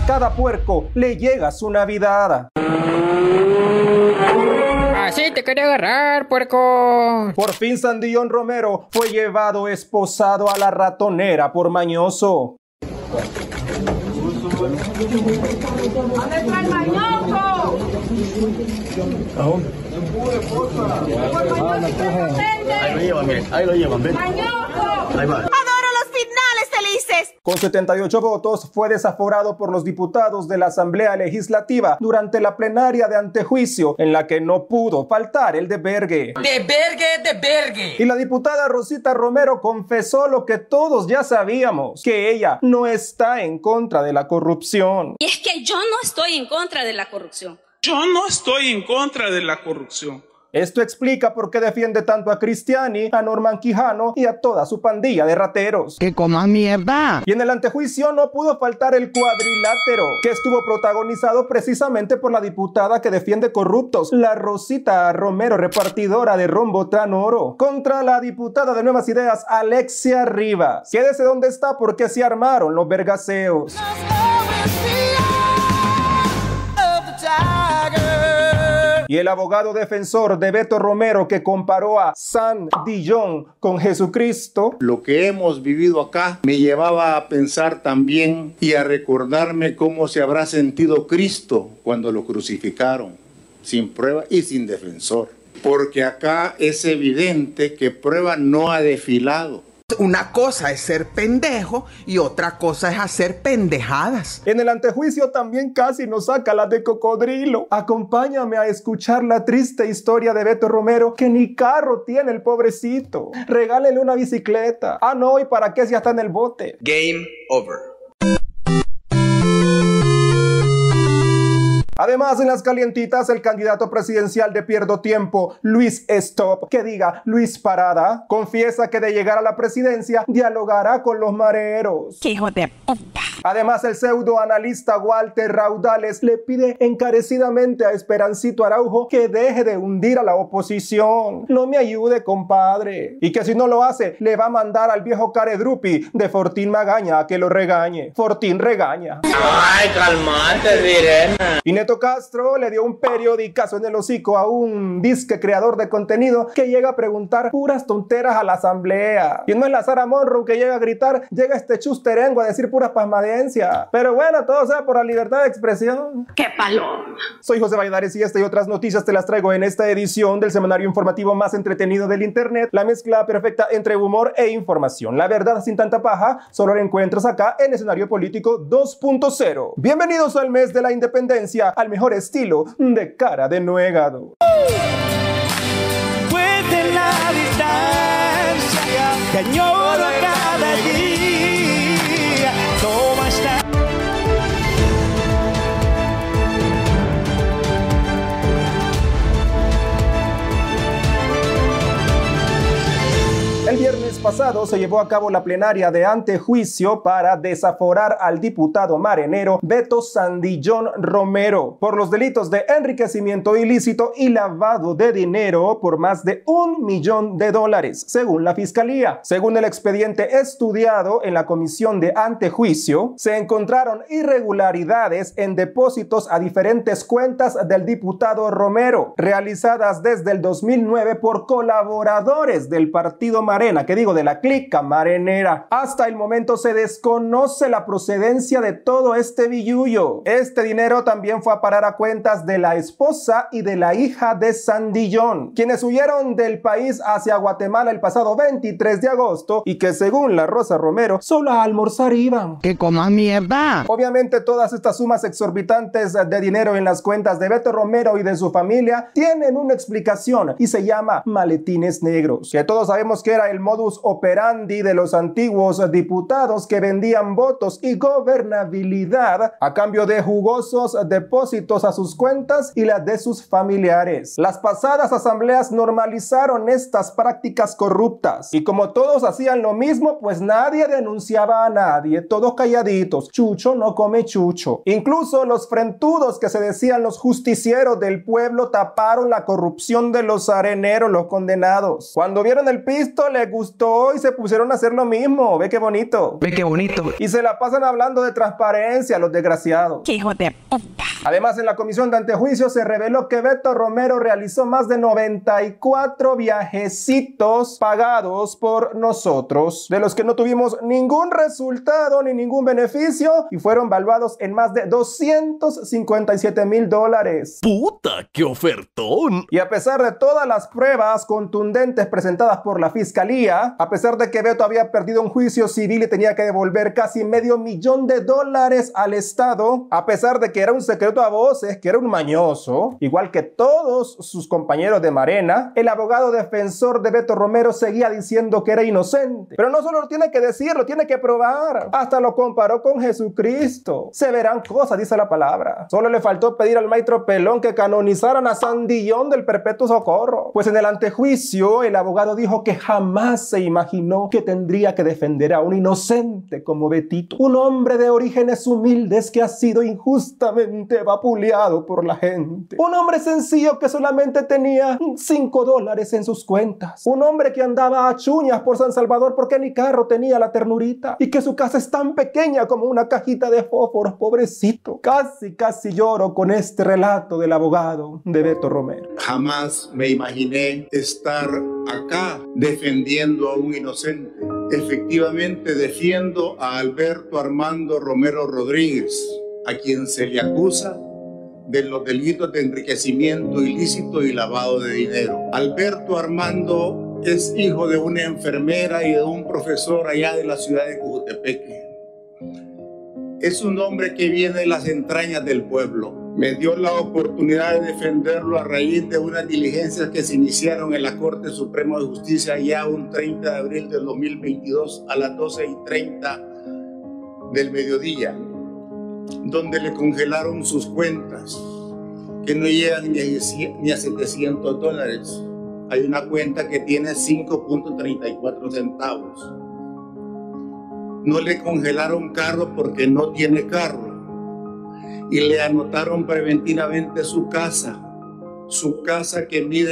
cada puerco le llega su Navidad. Así te quería agarrar, puerco. Por fin Sandillón Romero fue llevado esposado a la ratonera por mañoso. ¿Dónde está el mañoso? Ahí lo llevan, ven. ¡Mañoso! Ahí va. ¡Adoro los finales felices! Con 78 votos fue desaforado por los diputados de la Asamblea Legislativa durante la plenaria de antejuicio, en la que no pudo faltar el desvergue. ¡Desvergue! Y la diputada Rosita Romero confesó lo que todos ya sabíamos, que ella no está en contra de la corrupción. Y es que yo no estoy en contra de la corrupción. Yo no estoy en contra de la corrupción. Esto explica por qué defiende tanto a Cristiani, a Norman Quijano y a toda su pandilla de rateros. ¡Que coman mierda! Y en el antejuicio no pudo faltar el cuadrilátero, que estuvo protagonizado precisamente por la diputada que defiende corruptos, la Rosita Romero, repartidora de Rombotran Oro, contra la diputada de Nuevas Ideas, Alexia Rivas. Quédese donde está porque se armaron los vergaseos. Y el abogado defensor de Beto Romero, que comparó a Sandillón con Jesucristo. Lo que hemos vivido acá me llevaba a pensar también y a recordarme cómo se habrá sentido Cristo cuando lo crucificaron, sin prueba y sin defensor. Porque acá es evidente que prueba no ha desfilado. Una cosa es ser pendejo y otra cosa es hacer pendejadas. En el antejuicio también casi nos saca la de cocodrilo. Acompáñame a escuchar la triste historia de Beto Romero, que ni carro tiene el pobrecito. Regálele una bicicleta. Ah, no, ¿y para qué si ya está en el bote? Game over. Además, en las calientitas, el candidato presidencial de Pierdo Tiempo, Luis Stop, que diga Luis Parada, confiesa que de llegar a la presidencia dialogará con los mareros. ¡Qué hijo de puta! Además, el pseudoanalista Walter Raudales le pide encarecidamente a Esperancito Araujo que deje de hundir a la oposición. No me ayude, compadre. Y que si no lo hace, le va a mandar al viejo caredrupi de Fortín Magaña a que lo regañe. Fortín regaña. Ay, calmate, Virena. Y Neto Castro le dio un periodicazo en el hocico a un disque creador de contenido que llega a preguntar puras tonteras a la asamblea. Y no es la Sara Monroe que llega a gritar, llega este chusterengo a decir puras pasmadencias. Pero bueno, todo sea por la libertad de expresión. ¡Qué paloma! Soy José Valladares y esta y otras noticias te las traigo en esta edición del semanario informativo más entretenido del internet, la mezcla perfecta entre humor e información. La verdad sin tanta paja solo la encuentras acá en Escenario Político 2.0. Bienvenidos al mes de la independencia, al mejor estilo de Cara de Nuegado. Pues de la distancia que añoro cada día, ¿cómo está? El viernes pasado se llevó a cabo la plenaria de antejuicio para desaforar al diputado marenero Beto Sandillón Romero por los delitos de enriquecimiento ilícito y lavado de dinero por más de $1 millón, según la fiscalía. Según el expediente estudiado en la comisión de antejuicio, se encontraron irregularidades en depósitos a diferentes cuentas del diputado Romero, realizadas desde el 2009 por colaboradores del partido Marena, que digo, de la clica marenera. Hasta el momento se desconoce la procedencia de todo este billullo. Este dinero también fue a parar a cuentas de la esposa y de la hija de Sandillón, quienes huyeron del país hacia Guatemala el pasado 23 de agosto y que según la Rosa Romero solo a almorzar iban. ¡Que coman mierda! Obviamente todas estas sumas exorbitantes de dinero en las cuentas de Beto Romero y de su familia tienen una explicación y se llama maletines negros, que todos sabemos que era el modus operandi de los antiguos diputados que vendían votos y gobernabilidad a cambio de jugosos depósitos a sus cuentas y las de sus familiares. Las pasadas asambleas normalizaron estas prácticas corruptas y como todos hacían lo mismo, pues nadie denunciaba a nadie, todos calladitos. Chucho no come chucho. Incluso los frentudos que se decían los justicieros del pueblo taparon la corrupción de los areneros, los condenados. Cuando vieron el pisto les gustó y y se pusieron a hacer lo mismo. Ve qué bonito. Ve qué bonito. Y se la pasan hablando de transparencia, los desgraciados. ¡Qué hijo de puta! Además, en la comisión de antejuicio se reveló que Beto Romero realizó más de 94 viajecitos pagados por nosotros, de los que no tuvimos ningún resultado ni ningún beneficio y fueron valuados en más de $257,000. ¡Puta, qué ofertón! Y a pesar de todas las pruebas contundentes presentadas por la fiscalía, a pesar de que Beto había perdido un juicio civil y tenía que devolver casi $500,000 al Estado, a pesar de que era un secreto a voces, que era un mañoso, igual que todos sus compañeros de Marena, el abogado defensor de Beto Romero seguía diciendo que era inocente. Pero no solo lo tiene que decir, lo tiene que probar. Hasta lo comparó con Jesucristo. Se verán cosas, dice la palabra. Solo le faltó pedir al maestro Pelón que canonizaran a Sandillón del Perpetuo Socorro. Pues en el antejuicio, el abogado dijo que jamás se imaginó que tendría que defender a un inocente como Betito, un hombre de orígenes humildes que ha sido injustamente vapuleado por la gente, un hombre sencillo que solamente tenía $5 en sus cuentas, un hombre que andaba a chuñas por San Salvador porque ni carro tenía la ternurita y que su casa es tan pequeña como una cajita de fósforos, pobrecito. Casi lloro con este relato del abogado de Beto Romero. Jamás me imaginé estar acá defendiendo a un inocente. Efectivamente defiendo a Alberto Armando Romero Rodríguez, a quien se le acusa de los delitos de enriquecimiento ilícito y lavado de dinero. Alberto Armando es hijo de una enfermera y de un profesor allá de la ciudad de Cojutepeque. Es un hombre que viene de las entrañas del pueblo. Me dio la oportunidad de defenderlo a raíz de unas diligencias que se iniciaron en la Corte Suprema de Justicia ya un 30 de abril del 2022 a las 12:30 del mediodía, donde le congelaron sus cuentas, que no llegan ni a $700. Hay una cuenta que tiene 5.34 centavos. No le congelaron carro porque no tiene carro. Y le anotaron preventivamente su casa que mide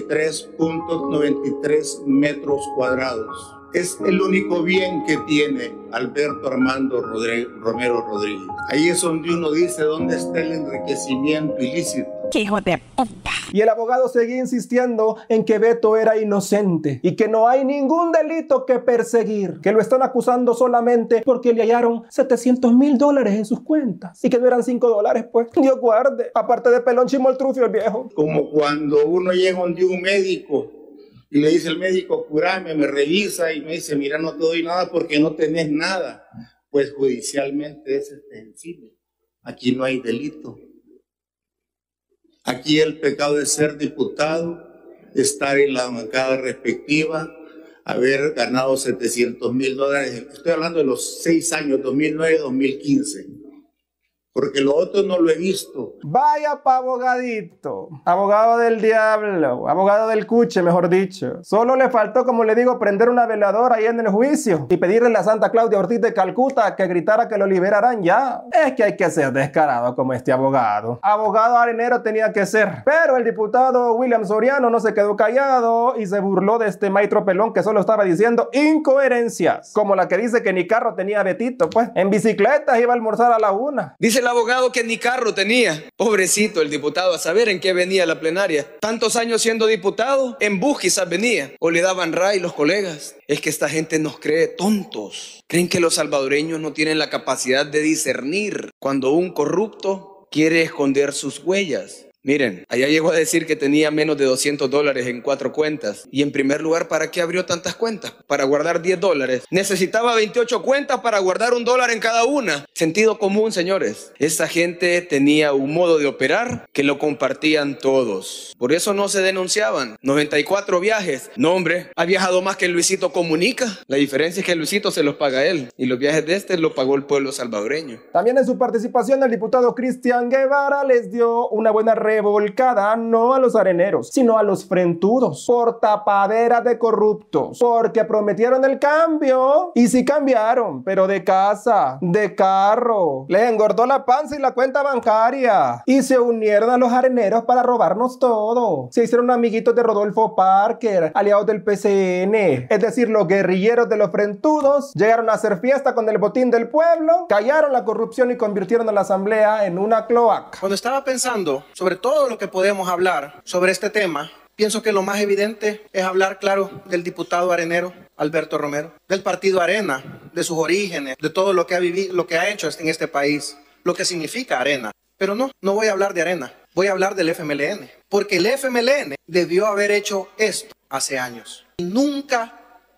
93.93 metros cuadrados. Es el único bien que tiene Alberto Armando Romero Rodríguez. Ahí es donde uno dice dónde está el enriquecimiento ilícito. ¡Qué hijo de puta! Y el abogado seguía insistiendo en que Beto era inocente y que no hay ningún delito que perseguir, que lo están acusando solamente porque le hallaron $700,000 en sus cuentas y que no eran $5, pues. Dios guarde, aparte de pelón chimoltrufio el viejo. Como cuando uno llega donde un médico y le dice el médico, curame, me revisa y me dice, mira, no te doy nada porque no tenés nada. Pues judicialmente es extensible. Aquí no hay delito. Aquí el pecado es ser diputado, estar en la bancada respectiva, haber ganado $700,000. Estoy hablando de los 6 años, 2009-2015. Porque lo otro no lo he visto. Vaya pa' abogadito, abogado del diablo, abogado del cuche, mejor dicho. Solo le faltó, como le digo, prender una veladora ahí en el juicio y pedirle a la Santa Claudia Ortiz de Calcuta que gritara que lo liberarán ya. Es que hay que ser descarado como este abogado. Abogado arenero tenía que ser. Pero el diputado William Soriano no se quedó callado y se burló de este maestro pelón que solo estaba diciendo incoherencias, como la que dice que ni carro tenía Betito, pues. En bicicletas iba a almorzar a la 1. Dice el abogado que ni carro tenía. Pobrecito el diputado, a saber en qué venía la plenaria. Tantos años siendo diputado, en bus quizás venía. O le daban ray los colegas. Es que esta gente nos cree tontos. Creen que los salvadoreños no tienen la capacidad de discernir cuando un corrupto quiere esconder sus huellas. Miren, allá llegó a decir que tenía menos de $200 en 4 cuentas. Y en primer lugar, ¿para qué abrió tantas cuentas? Para guardar $10. Necesitaba 28 cuentas para guardar $1 en cada una. Sentido común, señores. Esta gente tenía un modo de operar que lo compartían todos. Por eso no se denunciaban. 94 viajes. No, hombre, ha viajado más que Luisito Comunica. La diferencia es que Luisito se los paga él. Y los viajes de este los pagó el pueblo salvadoreño. También en su participación, el diputado Cristian Guevara les dio una buena revolcada no a los areneros, sino a los frentudos, por tapadera de corruptos, porque prometieron el cambio y sí cambiaron, pero de casa, de carro, les engordó la panza y la cuenta bancaria y se unieron a los areneros para robarnos todo. Se hicieron amiguitos de Rodolfo Parker, aliados del PCN, es decir, los guerrilleros de los frentudos llegaron a hacer fiesta con el botín del pueblo, callaron la corrupción y convirtieron a la asamblea en una cloaca. Cuando estaba pensando sobre todo lo que podemos hablar sobre este tema, pienso que lo más evidente es hablar, claro, del diputado arenero Alberto Romero, del partido Arena, de sus orígenes, de todo lo que ha vivido, lo que ha hecho en este país, lo que significa Arena. Pero no voy a hablar de Arena, voy a hablar del FMLN, porque el FMLN debió haber hecho esto hace años y nunca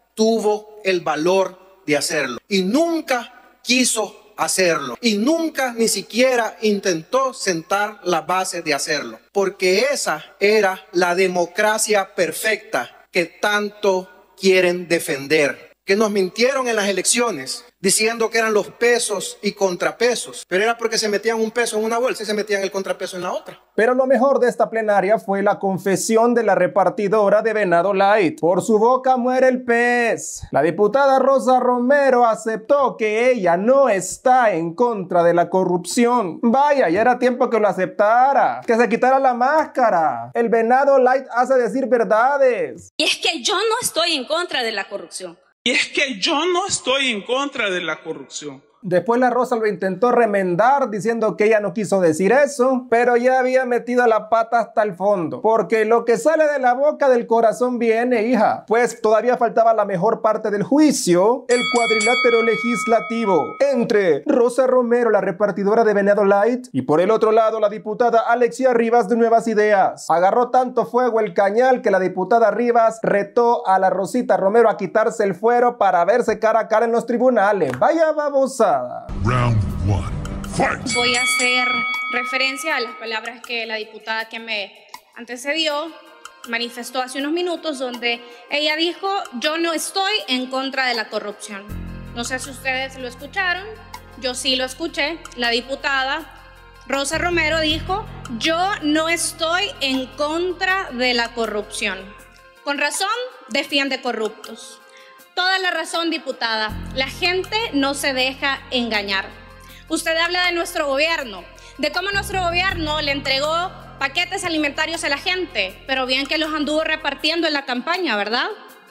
tuvo el valor de hacerlo y nunca quiso hacerlo y nunca ni siquiera intentó sentar la base de hacerlo, porque esa era la democracia perfecta que tanto quieren defender, que nos mintieron en las elecciones diciendo que eran los pesos y contrapesos, pero era porque se metían un peso en una bolsa y se metían el contrapeso en la otra. Pero lo mejor de esta plenaria fue la confesión de la repartidora de Venado Light. Por su boca muere el pez. La diputada Rosa Romero aceptó que ella no está en contra de la corrupción. Vaya, ya era tiempo que lo aceptara, que se quitara la máscara. El Venado Light hace decir verdades. Y es que yo no estoy en contra de la corrupción. Y es que yo no estoy en contra de la corrupción. Después la Rosa lo intentó remendar diciendo que ella no quiso decir eso, pero ya había metido la pata hasta el fondo, porque lo que sale de la boca del corazón viene, hija. Pues todavía faltaba la mejor parte del juicio, el cuadrilátero legislativo, entre Rosa Romero, la repartidora de Venado Light, y por el otro lado la diputada Alexia Rivas de Nuevas Ideas. Agarró tanto fuego el cañal que la diputada Rivas retó a la Rosita Romero a quitarse el fuero para verse cara a cara en los tribunales. Vaya babosa. Round 1. Fight. Voy a hacer referencia a las palabras que la diputada que me antecedió manifestó hace unos minutos, donde ella dijo: yo no estoy en contra de la corrupción. No sé si ustedes lo escucharon, yo sí lo escuché. La diputada Rosa Romero dijo: yo no estoy en contra de la corrupción. Con razón defiende corruptos. Toda la razón, diputada. La gente no se deja engañar. Usted habla de nuestro gobierno, de cómo nuestro gobierno le entregó paquetes alimentarios a la gente, pero bien que los anduvo repartiendo en la campaña, ¿verdad?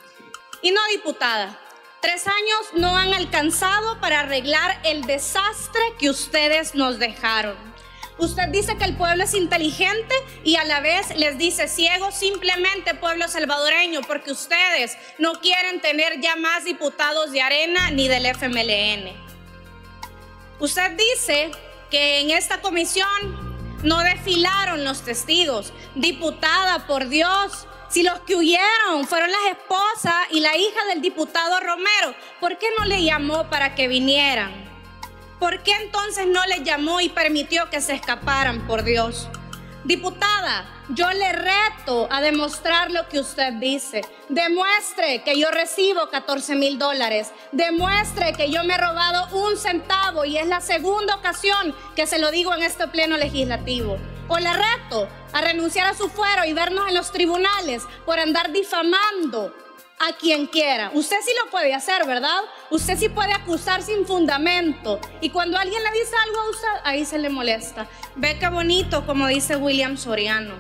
Y no, diputada, 3 años no han alcanzado para arreglar el desastre que ustedes nos dejaron. Usted dice que el pueblo es inteligente y a la vez les dice ciego simplemente, pueblo salvadoreño, porque ustedes no quieren tener ya más diputados de Arena ni del FMLN. Usted dice que en esta comisión no desfilaron los testigos. Diputada, por Dios, si los que huyeron fueron las esposas y la hija del diputado Romero, ¿por qué no le llamó para que vinieran? ¿Por qué entonces no les llamó y permitió que se escaparan, por Dios? Diputada, yo le reto a demostrar lo que usted dice. Demuestre que yo recibo $14,000. Demuestre que yo me he robado 1 centavo y es la segunda ocasión que se lo digo en este pleno legislativo. O le reto a renunciar a su fuero y vernos en los tribunales por andar difamando a quien quiera. Usted sí lo puede hacer, ¿verdad? Usted sí puede acusar sin fundamento. Y cuando alguien le dice algo a usted, ahí se le molesta. Ve qué bonito, como dice William Soriano.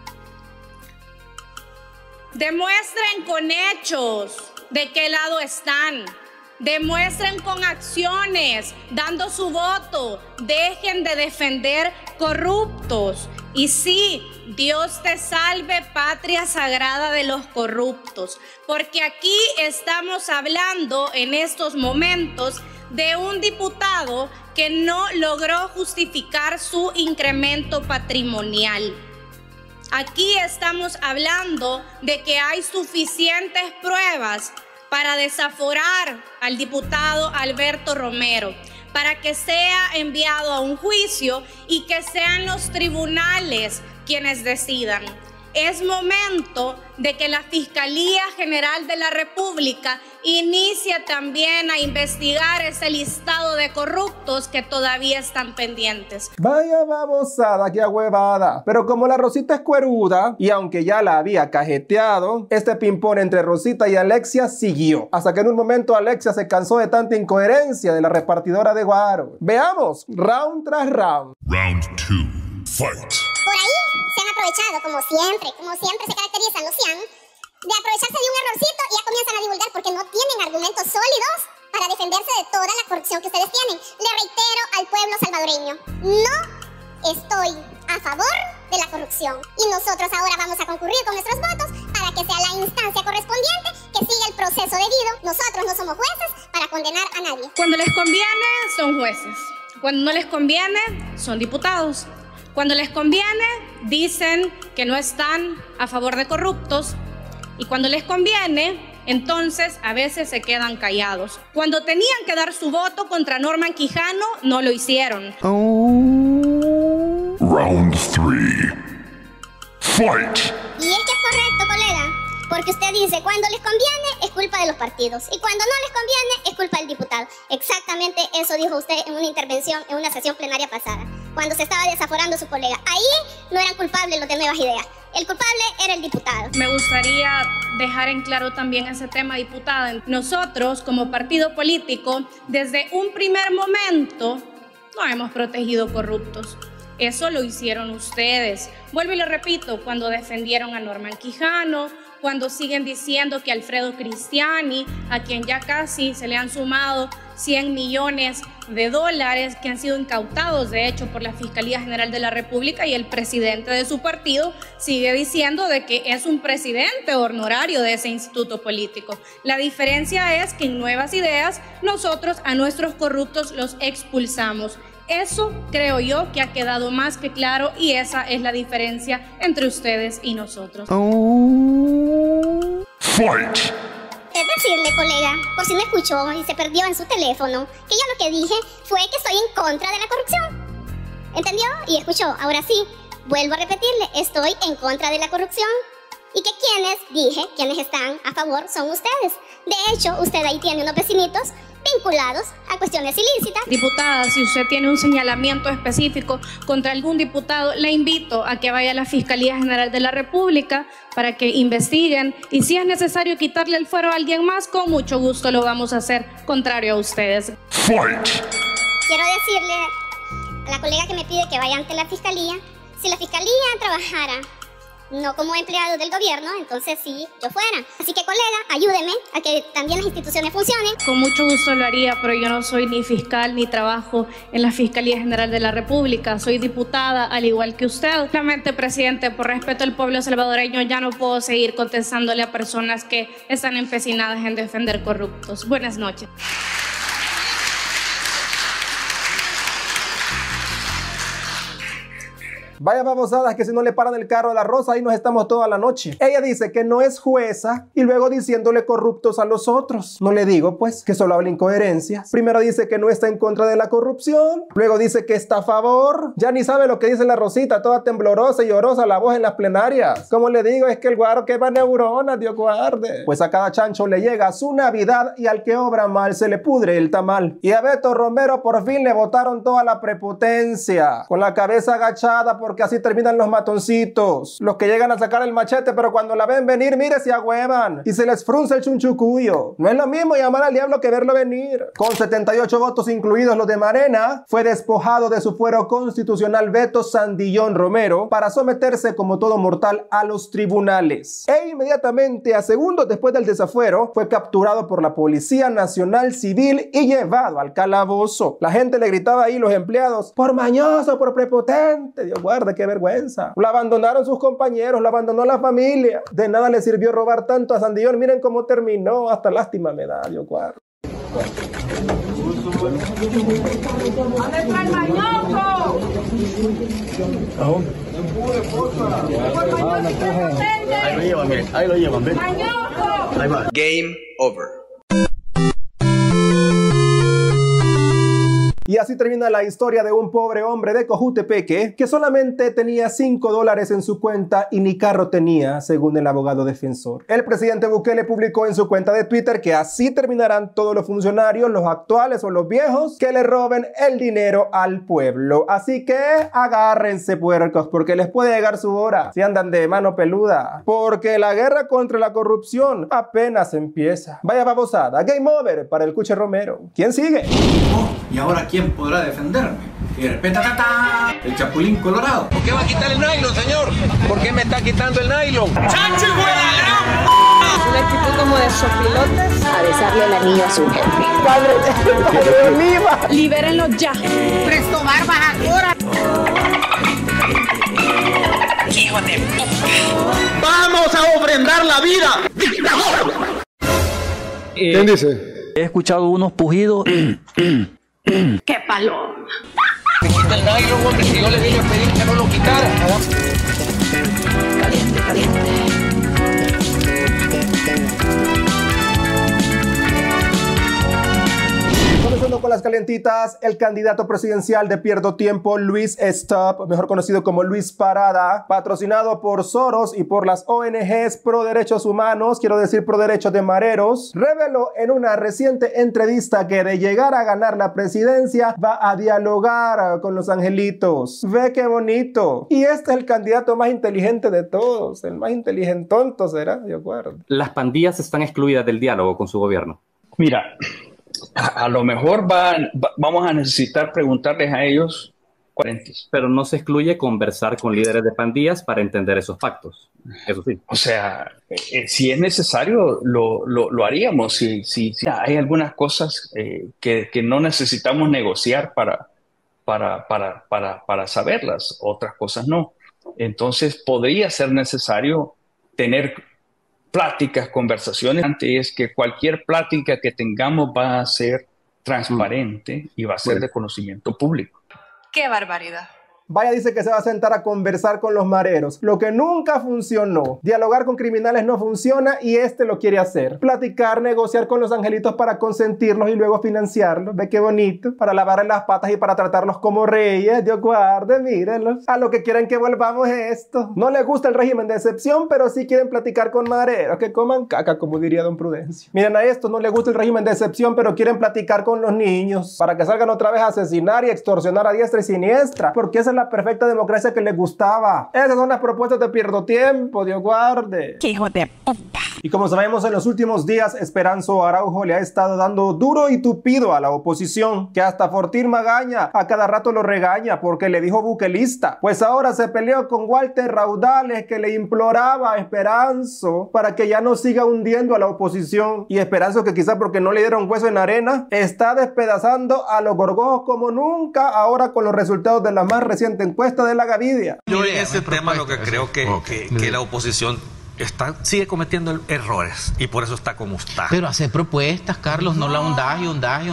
Demuestren con hechos de qué lado están. Demuestren con acciones, dando su voto. Dejen de defender corruptos. Y sí, Dios te salve, patria sagrada de los corruptos. Porque aquí estamos hablando en estos momentos de un diputado que no logró justificar su incremento patrimonial. Aquí estamos hablando de que hay suficientes pruebas para desaforar al diputado Alberto Romero, para que sea enviado a un juicio y que sean los tribunales quienes decidan. Es momento de que la Fiscalía General de la República inicie también a investigar ese listado de corruptos que todavía están pendientes. Vaya babosada, qué huevada. Pero como la Rosita es cueruda, y aunque ya la había cajeteado, este ping-pong entre Rosita y Alexia siguió. Hasta que en un momento Alexia se cansó de tanta incoherencia de la repartidora de guaro. Veamos, round tras round. Round 2. Fight. Por ahí se han aprovechado, como siempre se caracterizan los CIAN, de aprovecharse de un errorcito y ya comienzan a divulgar porque no tienen argumentos sólidos para defenderse de toda la corrupción que ustedes tienen. Le reitero al pueblo salvadoreño, no estoy a favor de la corrupción. Y nosotros ahora vamos a concurrir con nuestros votos para que sea la instancia correspondiente que siga el proceso debido. Nosotros no somos jueces para condenar a nadie. Cuando les conviene, son jueces. Cuando no les conviene, son diputados. Cuando les conviene, dicen que no están a favor de corruptos. Y cuando les conviene, entonces a veces se quedan callados. Cuando tenían que dar su voto contra Norman Quijano, no lo hicieron. Round 3. Fight. Y es que es correcto, colega, porque usted dice, cuando les conviene es culpa de los partidos y cuando no les conviene es culpa del diputado. Exactamente eso dijo usted en una intervención en una sesión plenaria pasada, cuando se estaba desaforando su colega. Ahí no eran culpables los de Nuevas Ideas, el culpable era el diputado. Me gustaría dejar en claro también ese tema, diputada. Nosotros, como partido político, desde un primer momento no hemos protegido corruptos. Eso lo hicieron ustedes. Vuelvo y lo repito, cuando defendieron a Norman Quijano, cuando siguen diciendo que Alfredo Cristiani, a quien ya casi se le han sumado 100 millones de dólares que han sido incautados, de hecho, por la Fiscalía General de la República, y el presidente de su partido sigue diciendo de que es un presidente honorario de ese instituto político. La diferencia es que en Nuevas Ideas nosotros a nuestros corruptos los expulsamos. Eso creo yo que ha quedado más que claro y esa es la diferencia entre ustedes y nosotros. Fight. Es decirle, colega, por si no escuchó y se perdió en su teléfono, que yo lo que dije fue que estoy en contra de la corrupción. ¿Entendió? Y escuchó. Ahora sí, vuelvo a repetirle, estoy en contra de la corrupción. Y que quienes están a favor son ustedes. De hecho, usted ahí tiene unos vecinitos vinculados a cuestiones ilícitas. Diputada, si usted tiene un señalamiento específico contra algún diputado, le invito a que vaya a la Fiscalía General de la República para que investiguen y si es necesario quitarle el fuero a alguien más, con mucho gusto lo vamos a hacer, contrario a ustedes. Fight. Quiero decirle a la colega que me pide que vaya ante la Fiscalía, si la Fiscalía trabajara no como empleado del gobierno, entonces sí, yo fuera. Así que, colega, ayúdeme a que también las instituciones funcionen. Con mucho gusto lo haría, pero yo no soy ni fiscal ni trabajo en la Fiscalía General de la República. Soy diputada, al igual que usted. Realmente, presidente, por respeto al pueblo salvadoreño, ya no puedo seguir contestándole a personas que están empecinadas en defender corruptos. Buenas noches. Vaya babosadas que si no le paran el carro a la Rosa, ahí nos estamos toda la noche. Ella dice que no es jueza y luego diciéndole corruptos a los otros. No le digo, pues, que solo habla incoherencias. Primero dice que no está en contra de la corrupción, luego dice que está a favor. Ya ni sabe lo que dice la Rosita, toda temblorosa y llorosa la voz en las plenarias. Como le digo, es que el guaro quema neuronas, Dios guarde. Pues a cada chancho le llega su Navidad y al que obra mal se le pudre el tamal. Y a Beto Romero por fin le botaron toda la prepotencia, con la cabeza agachada porque así terminan los matoncitos. Los que llegan a sacar el machete, pero cuando la ven venir, mire, se agüevan y se les frunce el chunchucuyo. No es lo mismo llamar al diablo que verlo venir. Con 78 votos incluidos los de Marena, fue despojado de su fuero constitucional Beto Sandillón Romero para someterse como todo mortal a los tribunales. E inmediatamente, a segundos después del desafuero, fue capturado por la Policía Nacional Civil y llevado al calabozo. La gente le gritaba ahí, los empleados, por mañoso, por prepotente. Dios guarde, qué vergüenza. Lo abandonaron sus compañeros, lo abandonó la familia. De nada le sirvió robar tanto a Sandillón. Miren cómo terminó, hasta lástima me da, Dios guarde. ¿Dónde está el mañoso? Ahí lo llevan, miren, ahí lo llevan, ven. Ahí va. Game over. Y así termina la historia de un pobre hombre de Cojutepeque que solamente tenía $5 en su cuenta y ni carro tenía, según el abogado defensor. El presidente Bukele publicó en su cuenta de Twitter que así terminarán todos los funcionarios, los actuales o los viejos, que le roben el dinero al pueblo. Así que agárrense, puercos, porque les puede llegar su hora si andan de mano peluda, porque la guerra contra la corrupción apenas empieza. Vaya babosada, game over para el Cuche Romero. ¿Quién sigue? Oh, ¿y ahora quién podrá defenderme? Y de repente, el Chapulín Colorado. ¿Por qué va a quitar el nylon, señor? ¿Por qué me está quitando el nylon? ¡Chacho, Un equipo como de sopilotes A besarle el anillo a su jefe. Padre Oliva. Libérenlo ya. Presto barbas ahora. Hijo de puta. ¡Vamos a ofrendar la vida! ¿Quién dice? He escuchado unos pujidos. ¡Qué paloma! Me quita el nylon, hombre, que yo le vine a pedir que no lo quitara. Caliente, caliente. Comenzando con las calentitas, el candidato presidencial de Pierdo Tiempo, Luis Stop, mejor conocido como Luis Parada, patrocinado por Soros y por las ONGs pro derechos humanos, quiero decir pro derechos de mareros, reveló en una reciente entrevista que de llegar a ganar la presidencia va a dialogar con los angelitos. Ve qué bonito. Y este es el candidato más inteligente de todos, el más inteligentonto será, de acuerdo. Las pandillas están excluidas del diálogo con su gobierno. Mira, a lo mejor vamos a necesitar preguntarles a ellos cuarentis. Pero no se excluye conversar con líderes de pandillas para entender esos pactos. Eso sí. O sea, si es necesario, lo haríamos. Si hay algunas cosas que no necesitamos negociar para saberlas, otras cosas no. Entonces, podría ser necesario tener pláticas, conversaciones. Antes es que cualquier plática que tengamos va a ser transparente y va a ser de conocimiento público. ¡Qué barbaridad! Vaya, dice que se va a sentar a conversar con los mareros, lo que nunca funcionó. Dialogar con criminales no funciona y este lo quiere hacer. Platicar, negociar con los angelitos para consentirlos y luego financiarlos. Ve qué bonito. Para lavarles las patas y para tratarlos como reyes. Dios guarde, mírenlos. A lo que quieren que volvamos es esto. No les gusta el régimen de excepción, pero sí quieren platicar con mareros que coman caca, como diría don Prudencio. Miren a esto, no les gusta el régimen de excepción, pero quieren platicar con los niños para que salgan otra vez a asesinar y extorsionar a diestra y siniestra. Porque esa es la perfecta democracia que les gustaba. Esas son las propuestas de Pierdo Tiempo, Dios guarde. ¡Qué hijo de puta! Y como sabemos, en los últimos días, Esperanzo Araujo le ha estado dando duro y tupido a la oposición, que hasta Fortín Magaña a cada rato lo regaña porque le dijo buquelista. Pues ahora se peleó con Walter Raudales, que le imploraba a Esperanzo para que ya no siga hundiendo a la oposición. Y Esperanzo, que quizá porque no le dieron hueso en arena, está despedazando a los gorgojos como nunca ahora con los resultados de la más reciente encuesta de la Gavidia. Yo en ese tema lo que creo que la oposición sigue cometiendo errores y por eso está como está. Pero hacer propuestas, Carlos, no la hundaje,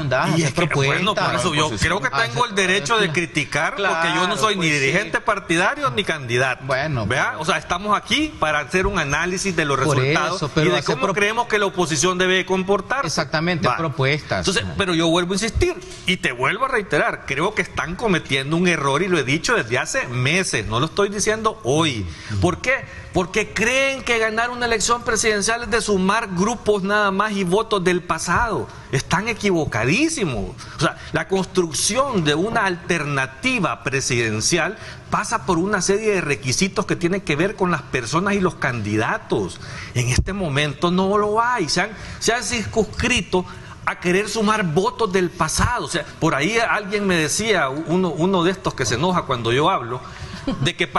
y hacer propuestas. Bueno, por eso yo creo que tengo el derecho de criticar, porque yo no soy ni dirigente partidario ni candidato. Bueno, ¿vea? O sea, estamos aquí para hacer un análisis de los resultados y de cómo creemos que la oposición debe comportarse. Exactamente, propuestas. Entonces, pero yo vuelvo a insistir y te vuelvo a reiterar, creo que están cometiendo un error y lo he dicho desde hace meses, no lo estoy diciendo hoy. ¿Por qué? Porque creen que ganar una elección presidencial es de sumar grupos nada más y votos del pasado. Están equivocadísimos. O sea, la construcción de una alternativa presidencial pasa por una serie de requisitos que tienen que ver con las personas y los candidatos. En este momento no lo hay. Se han circunscrito a querer sumar votos del pasado. O sea, por ahí alguien me decía, uno de estos que se enoja cuando yo hablo, de que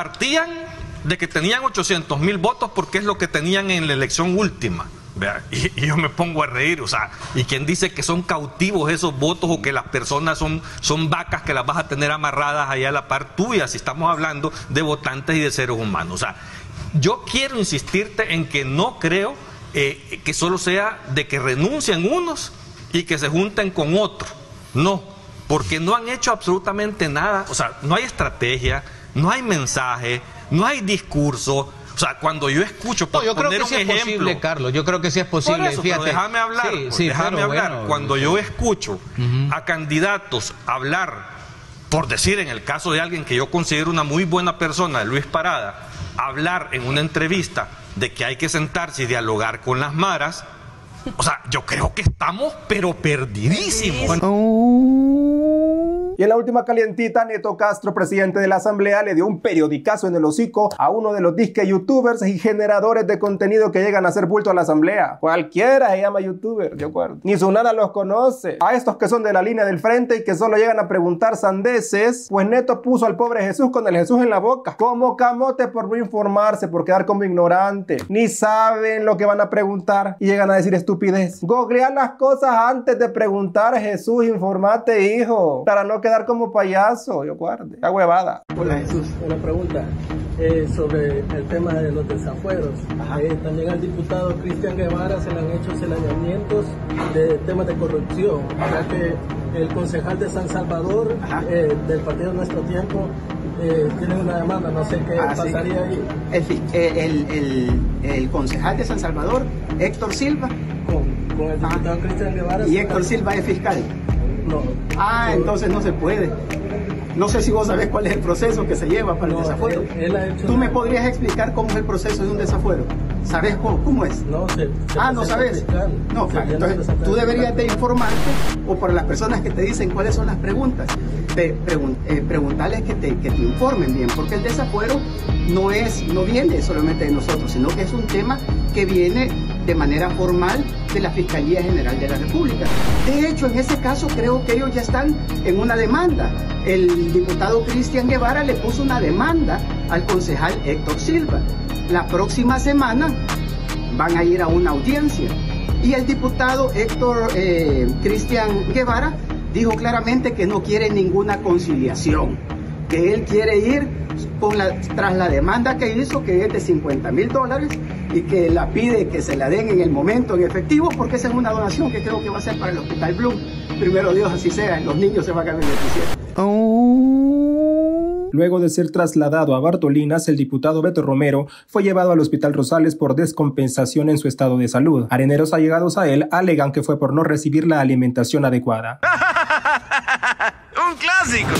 tenían 800,000 votos porque es lo que tenían en la elección última. Y yo me pongo a reír, o sea, ¿y quién dice que son cautivos esos votos o que las personas son vacas que las vas a tener amarradas allá a la par tuya, si estamos hablando de votantes y de seres humanos? O sea, yo quiero insistirte en que no creo que solo sea de que renuncien unos y que se junten con otros. No, porque no han hecho absolutamente nada. O sea, no hay estrategia, no hay mensaje, no hay discurso. O sea, cuando yo escucho, por yo creo poner que sí un es ejemplo, posible, Carlos, yo creo que sí es posible. por eso, fíjate. pero déjame hablar, déjame hablar. Bueno, cuando yo escucho a candidatos hablar, por decir en el caso de alguien que yo considero una muy buena persona, Luis Parada, hablar en una entrevista de que hay que sentarse y dialogar con las maras, o sea, yo creo que estamos pero perdidísimos. Y en la última calientita, Neto Castro, presidente de la Asamblea, le dio un periodicazo en el hocico a uno de los disque youtubers y generadores de contenido que llegan a hacer bulto a la Asamblea. Cualquiera se llama youtuber, de acuerdo. Ni su nada los conoce. A estos que son de la línea del frente y que solo llegan a preguntar sandeces, pues Neto puso al pobre Jesús con el Jesús en la boca. Como camote por no informarse, por quedar como ignorante. Ni saben lo que van a preguntar y llegan a decir estupidez. Googlear las cosas antes de preguntar, Jesús, informate, hijo, para no quedar como payaso, yo guarde. La huevada. Hola Jesús, una pregunta sobre el tema de los desafueros. También al diputado Cristian Guevara se le han hecho señalamientos de temas de corrupción, ya que el concejal de San Salvador del partido Nuestro Tiempo tiene una demanda, no sé qué pasaría ahí. En fin, el concejal de San Salvador, Héctor Silva, con el diputado Cristian Guevara. Y Héctor Silva es fiscal. No. Entonces no se puede. No sé si vos sabés cuál es el proceso que se lleva para el desafuero. ¿Tú me podrías explicar cómo es el proceso de un desafuero? ¿Sabés cómo es? No, ¿no sabes? No, claro. Entonces tú deberías de informarte, o para las personas que te dicen cuáles son las preguntas, preguntarles que te informen bien, porque el desafuero no viene solamente de nosotros, sino que es un tema que viene de manera formal de la Fiscalía General de la República. De hecho, en ese caso creo que ellos ya están en una demanda. El diputado Cristian Guevara le puso una demanda al concejal Héctor Silva. La próxima semana van a ir a una audiencia y el diputado Cristian Guevara dijo claramente que no quiere ninguna conciliación, que él quiere ir tras la demanda que hizo, que es de $50,000, y que la pide que se la den en el momento en efectivo, porque esa es una donación que creo que va a ser para el Hospital Bloom. Primero Dios, así sea, los niños se van a beneficiar. Luego de ser trasladado a Bartolinas, el diputado Beto Romero fue llevado al Hospital Rosales por descompensación en su estado de salud. Areneros allegados a él alegan que fue por no recibir la alimentación adecuada. ¡Un clásico!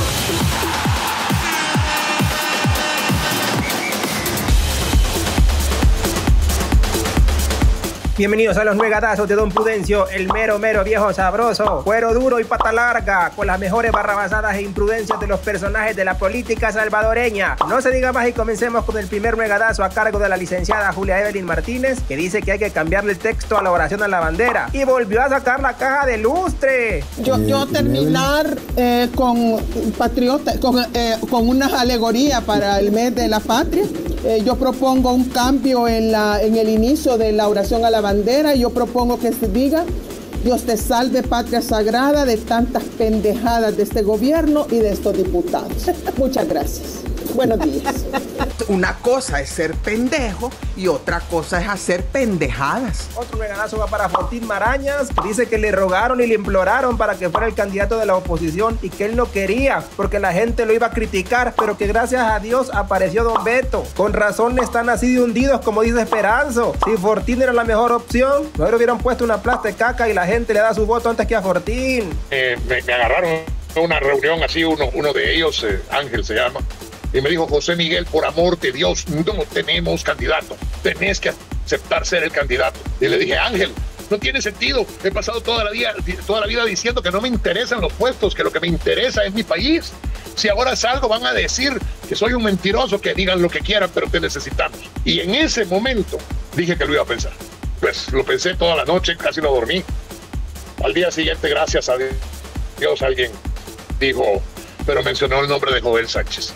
Bienvenidos a los nuegadazos de Don Prudencio, el mero viejo sabroso, cuero duro y pata larga, con las mejores barrabasadas e imprudencias de los personajes de la política salvadoreña. No se diga más y comencemos con el primer nuegadazo a cargo de la licenciada Julia Evelyn Martínez, que dice que hay que cambiarle el texto a la oración a la bandera y volvió a sacar la caja de lustre. Yo terminar con patriota, con una alegoría para el mes de la patria. Yo propongo un cambio en el inicio de la oración a la bandera. Yo propongo que se diga: Dios te salve, patria sagrada, de tantas pendejadas de este gobierno y de estos diputados. Muchas gracias. Buenos días. Una cosa es ser pendejo y otra cosa es hacer pendejadas. Otro regalazo va para Fortín Marañas, que dice que le rogaron y le imploraron para que fuera el candidato de la oposición y que él no quería porque la gente lo iba a criticar, pero que gracias a Dios apareció Don Beto. Con razón están así de hundidos, como dice Esperanzo. Si Fortín era la mejor opción, no le hubieran puesto una plasta de caca y la gente le da su voto antes que a Fortín. Me agarraron en una reunión así, uno de ellos, Ángel se llama, y me dijo: José Miguel, por amor de Dios, no tenemos candidato. Tenés que aceptar ser el candidato. Y le dije: Ángel, no tiene sentido. He pasado toda la vida diciendo que no me interesan los puestos, que lo que me interesa es mi país. Si ahora salgo, van a decir que soy un mentiroso, que digan lo que quieran, pero te necesitamos. Y en ese momento dije que lo iba a pensar. Pues lo pensé toda la noche, casi no dormí. Al día siguiente, gracias a Dios, alguien dijo, pero mencionó el nombre de Joel Sánchez.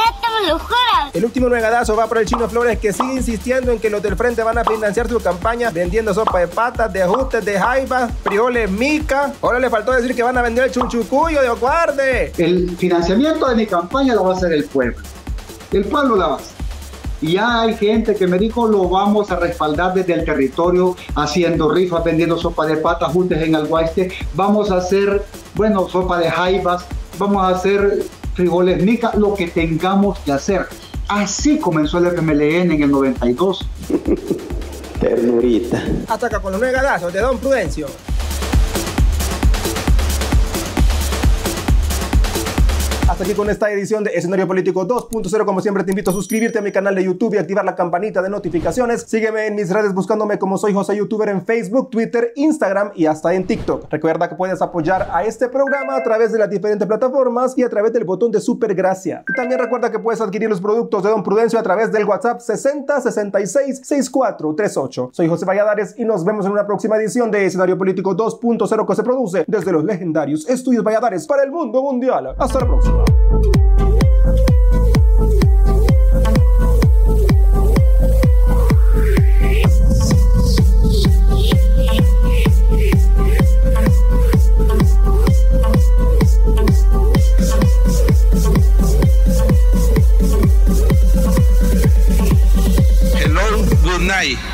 El último nuegadazo va por el Chino Flores, que sigue insistiendo en que los del frente van a financiar su campaña vendiendo sopa de patas, de ajustes, de jaibas, frijoles mica. Ahora le faltó decir que van a vender el chunchucuyo de Ocuarde. El financiamiento de mi campaña lo va a hacer el pueblo. El pueblo la va a hacer. Y ya hay gente que me dijo: lo vamos a respaldar desde el territorio, haciendo rifas, vendiendo sopa de patas, ajustes en Alguaiste. Vamos a hacer, sopa de jaibas, vamos a hacer frijoles mica, lo que tengamos que hacer. Así comenzó el FMLN en el 92. Ternurita. Hasta acá con los 9 gadazos de Don Prudencio. Hasta aquí con esta edición de Escenario Político 2.0. Como siempre te invito a suscribirte a mi canal de YouTube y activar la campanita de notificaciones. Sígueme en mis redes buscándome como Soy José Youtuber en Facebook, Twitter, Instagram y hasta en TikTok. Recuerda que puedes apoyar a este programa a través de las diferentes plataformas y a través del botón de Super Gracia. Y también recuerda que puedes adquirir los productos de Don Prudencio a través del WhatsApp 60 66 64 38. Soy José Valladares y nos vemos en una próxima edición de Escenario Político 2.0 que se produce desde los legendarios Estudios Valladares para el mundo mundial. Hasta la próxima. Hello, good night.